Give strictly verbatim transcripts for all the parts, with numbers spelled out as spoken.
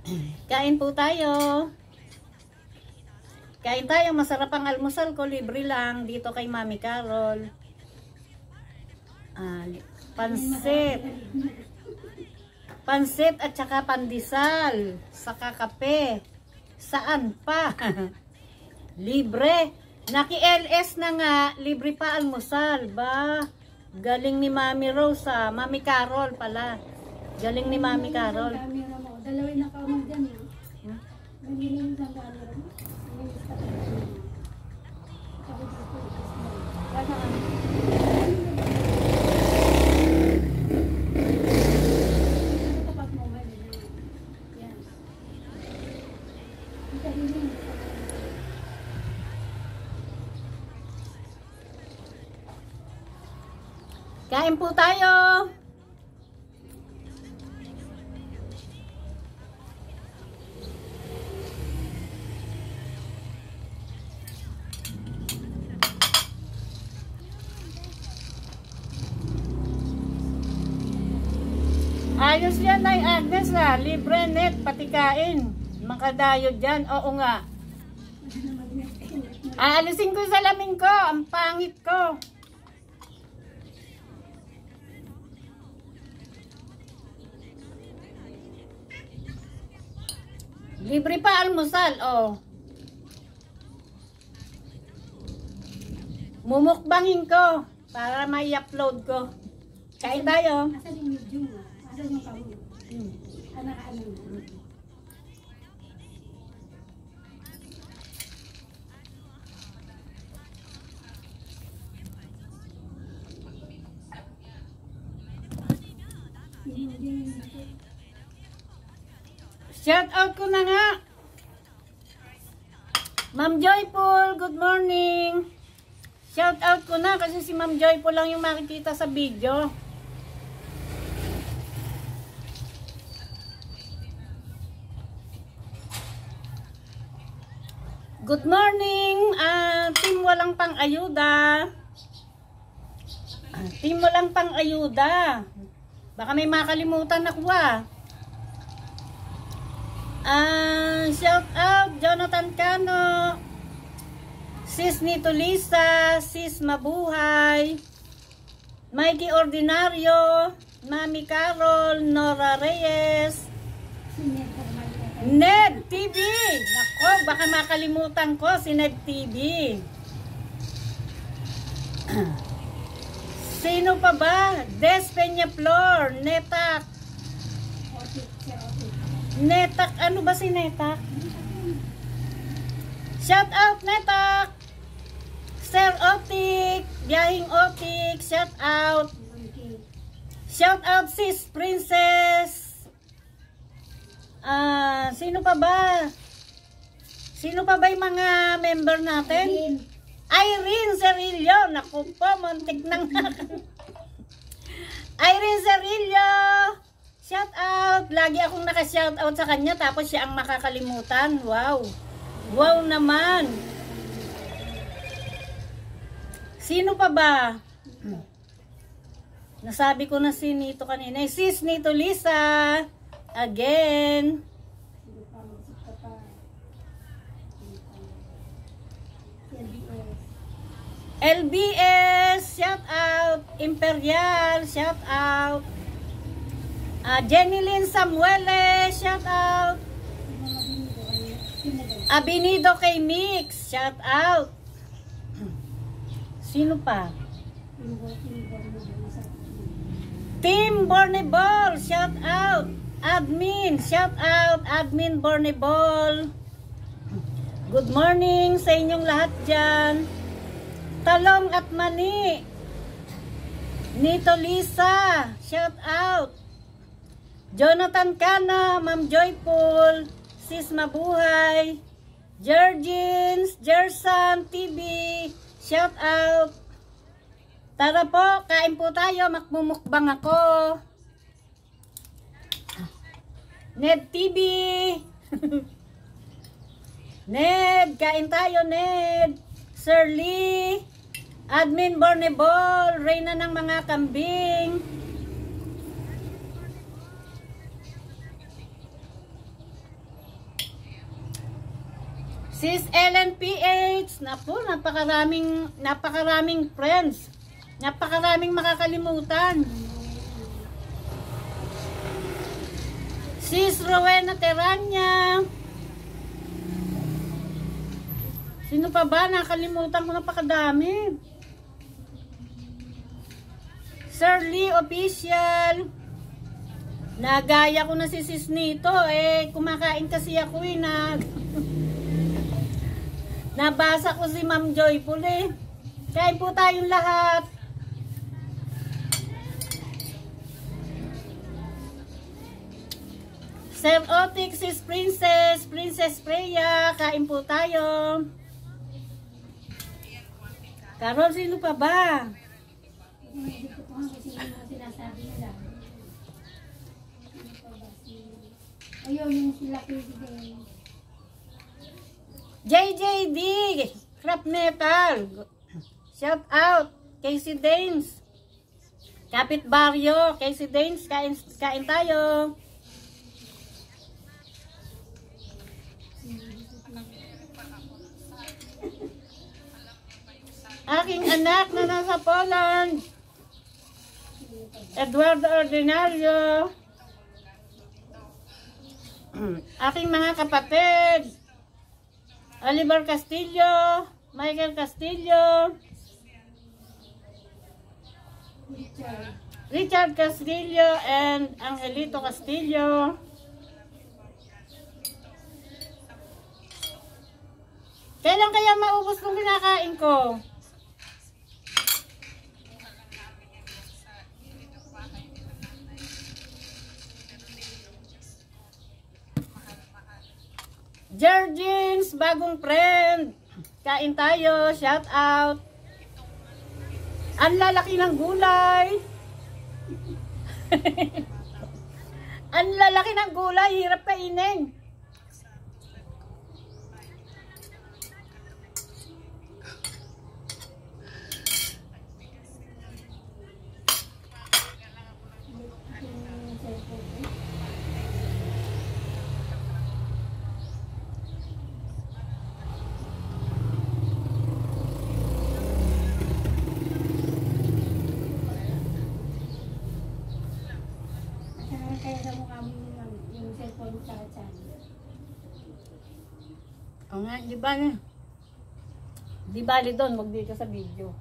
Kain po tayo. Kain tayo, masarap ang almusal ko, libre lang dito kay Mami Carol. Ah, pansit. Pansit at saka pandesal, saka kape. Saan pa? Libre. Naki-L S na nga, libre pa almusal. Ba, galing ni Mami Rose, ah. Mami Carol pala. Galing ni Mami Carol. Dalawin na ka mo dyan, eh. Ganyan lang ang camera mo. Kain po tayo. Ayos yan ay Agnes, ha. Libre net, pati kain. Makadayo dyan. Oo nga. Aalisin ko sa salamin ko. Ang pangit ko. Libre pa almusal, oh. Mumukbangin ko para may upload ko. Kain tayo. Asan yung medium mo? Asan yung kamo? Hmm. Anak ka ano? Shout out ko na nga. Ma'am Joyful, good morning. Shout out ko na kasi si Ma'am Joyful lang yung makikita sa video. Good morning, uh, team walang pang ayuda. Uh, team walang pang ayuda. Baka may makalimutan ako, ah. Uh, shout out Jonathan Cano, Sis Nito Lisa, Sis Mabuhay, Mikey Ordinario, Mami Carol, Nora Reyes, Ned T V. Nako, baka makalimutan ko si Ned T V. Sino pa ba? Des Peñaflor, Netak. Netak, ano ba si Netak? Shout out Netak. Sir Otik, Biyahing Otik, shout out. Shout out Sis Princess. Ah, uh, sino pa ba? Sino pa ba yung mga member natin? Irene, Irene Cerillo. Naku po, muntik nang Irene Cerillo. Shout out. Lagi akong naka-shout out sa kanya tapos siya ang makakalimutan. Wow. Wow naman. Sino pa ba? Nasabi ko na si Nito kanina. Sis Nito Lisa. Again. L B S. Shout out. Imperial. Shout out. Uh, Jenny Lynn Samuele, shout out. Abinido kay Mix, shout out. Sino pa? Team Borneball, shout out. Admin, shout out. Admin Borneball. Good morning sa inyong lahat dyan. Talong at Mani. Nito Lisa, shout out. Jonathan Cana, Ma'am Joyful, Sis Mabuhay, Georgines, Jersan T V, shout out. Tara po, kain po tayo, makmumukbang ako. Ned T V. Ned, kain tayo, Ned. Sir Lee, Admin Borneball, Reyna ng mga kambing. Sis Ellen P H. Napo, napakaraming, napakaraming friends. Napakaraming makakalimutan. Sis Rowena Teranya. Sino pa ba? Nakalimutan ko, napakadami. Sir Lee Official. Nagaya ko na si sis nito. Eh, kumakain kasi ako eh. Nag... Nabasa ko si Ma'am Joyful eh. Kain po tayong lahat. Sir Otik, sis Princess, Princess Freya, kain po tayo. Carol, sino pa ba? Hindi ko po kasi yung mga sinasabi nila. Ayun, yung sila Casey J J D, Crap Metal. Shout out, Casey Danes. Kapit Barrio, Casey Danes, kain, kain tayo. Aking anak na nasa Poland, Eduardo Ordinario. Aking mga kapatid, Oliver Castillo, Michael Castillo, Richard. Richard Castillo, and Angelito Castillo. Kailan kaya maubos nung kinakain ko? Georgines, bagong friend. Kain tayo, shout out. Ang lalaki ng gulay. Ang lalaki ng gulay, hirap kainin. Kaya sa mukha mo yung, yung cellphone sa channel. O nga, di ba? Di bali doon, wag dito sa video.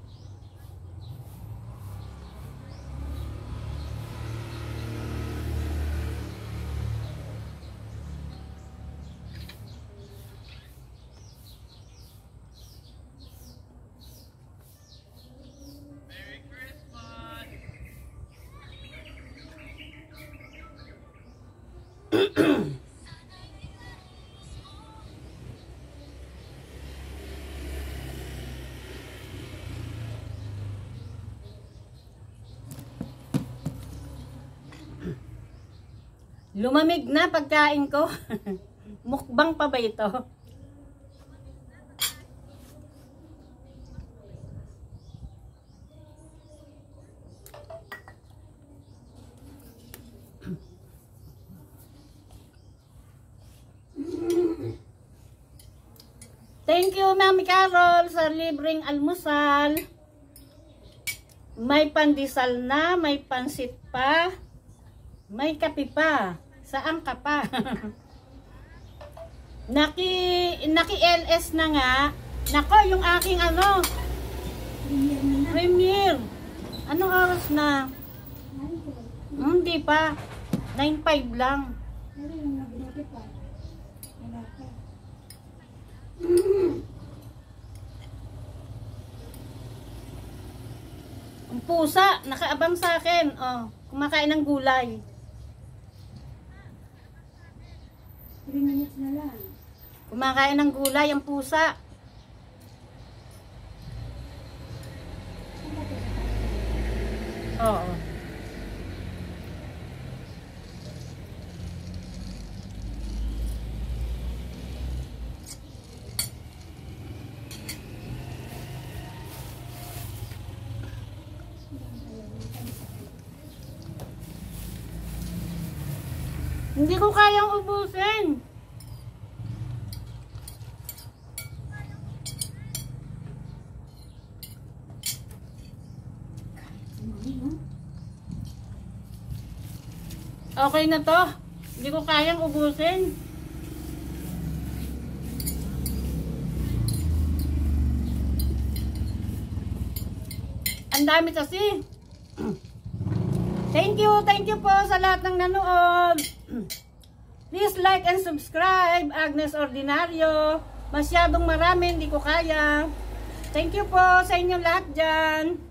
Lumamig na pagkain ko. Mukbang pa ba ito? Thank you, Mami Carol, sa libreng almusal. May pandesal na, may pansit pa, may kape pa. Saan ka pa? Naki, naki L S na nga. Nako, yung aking ano, premiere. Anong oras na? Hindi pa. nine five lang. Ang pusa, nakaabang sa akin. Oh, kumakain ng gulay. three minutes na lang. Kumakain ng gulay ang pusa. Oo. Hindi ko kayang ubusin. Okay na to. Hindi ko kayang ubusin. Ang dami kasi. Thank you, thank you po sa lahat ng nanood. Please like and subscribe, Agnes Ordinario. Masyadong marami, hindi ko kaya. Thank you po sa inyong lahat dyan.